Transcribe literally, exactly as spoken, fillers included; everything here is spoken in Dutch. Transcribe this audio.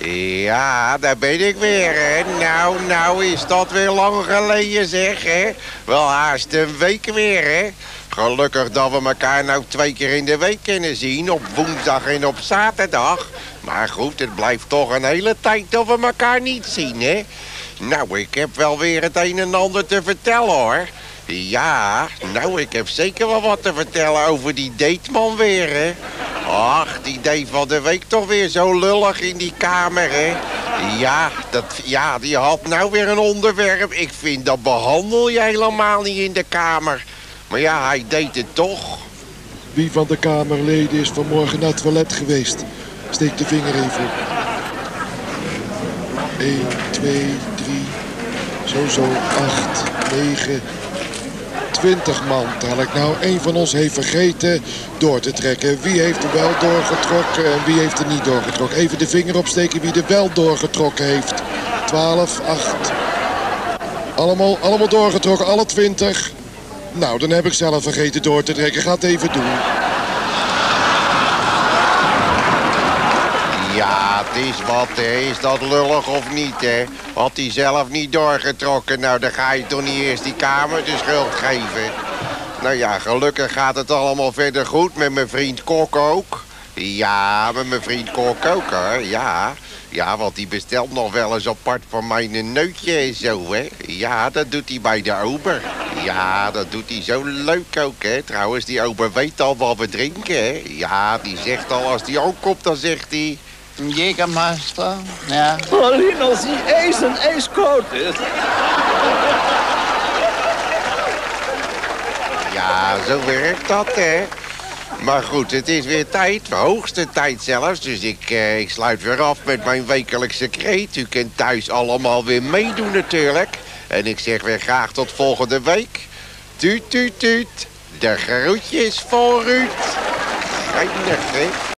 Ja, daar ben ik weer, hè. Nou, nou is dat weer lang geleden, zeg, hè. Wel haast een week weer, hè. Gelukkig dat we elkaar nou twee keer in de week kunnen zien, op woensdag en op zaterdag. Maar goed, het blijft toch een hele tijd dat we elkaar niet zien, hè. Nou, ik heb wel weer het een en ander te vertellen, hoor. Ja, nou, ik heb zeker wel wat te vertellen over die dateman weer, hè. Ach, die deed van de week toch weer zo lullig in die kamer, hè. Ja, dat, ja, die had nou weer een onderwerp. Ik vind, dat behandel je helemaal niet in de kamer. Maar ja, hij deed het toch. Wie van de Kamerleden is vanmorgen naar het toilet geweest? Steek de vinger even op. één, twee, drie, zo zo, acht, negen, twintig man. Tel ik nou, één van ons heeft vergeten door te trekken. Wie heeft er wel doorgetrokken en wie heeft er niet doorgetrokken? Even de vinger opsteken wie er wel doorgetrokken heeft. twaalf, acht. Allemaal, allemaal doorgetrokken, alle twintig. Nou, dan heb ik zelf vergeten door te trekken. Ga het even doen. Ja, het is wat, hè. Is dat lullig of niet, hè? Had hij zelf niet doorgetrokken, nou, dan ga je toch niet eerst die kamer de schuld geven. Nou ja, gelukkig gaat het allemaal verder goed met mijn vriend Kok ook. Ja, met mijn vriend Kok ook, hoor, ja. Ja, want die bestelt nog wel eens apart voor mij een neutje en zo, hè. Ja, dat doet hij bij de ober. Ja, dat doet hij zo leuk ook, hè. Trouwens, die ober weet al wat we drinken, hè. Ja, die zegt al, als die aankomt, dan zegt hij... Jägermeister, ja. Alleen als die ijs en ijskoud is. Ja, zo werkt dat, hè. Maar goed, het is weer tijd, hoogste tijd zelfs. Dus ik, eh, ik sluit weer af met mijn wekelijkse kreet. U kunt thuis allemaal weer meedoen natuurlijk. En ik zeg weer graag tot volgende week. Tuut, tuut, tuut. De groetjes voor Ruud. Geinig, hè?